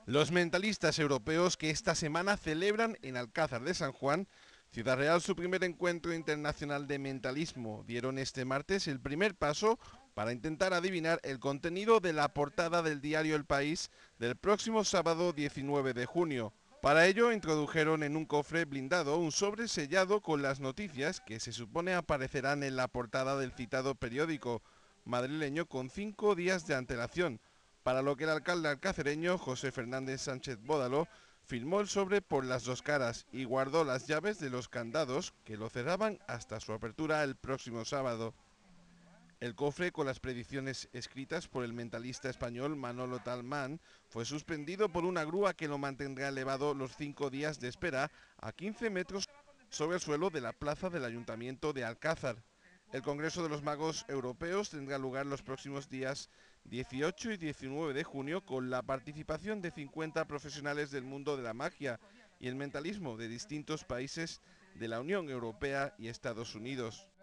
Los mentalistas europeos que esta semana celebran en Alcázar de San Juan, Ciudad Real, su primer encuentro internacional de mentalismo, dieron este martes el primer paso para intentar adivinar el contenido de la portada del diario El País del próximo sábado 19 de junio. Para ello introdujeron en un cofre blindado un sobre sellado con las noticias que se supone aparecerán en la portada del citado periódico madrileño con 5 días de antelación, para lo que el alcalde alcacereño, José Fernández Sánchez Bódalo, firmó el sobre por las dos caras y guardó las llaves de los candados que lo cerraban hasta su apertura el próximo sábado. El cofre, con las predicciones escritas por el mentalista español Manolo Talmán, fue suspendido por una grúa que lo mantendrá elevado los 5 días de espera a 15 metros sobre el suelo de la plaza del Ayuntamiento de Alcázar. El Congreso de los Magos Europeos tendrá lugar los próximos días 18 y 19 de junio con la participación de 50 profesionales del mundo de la magia y el mentalismo de distintos países de la Unión Europea y Estados Unidos.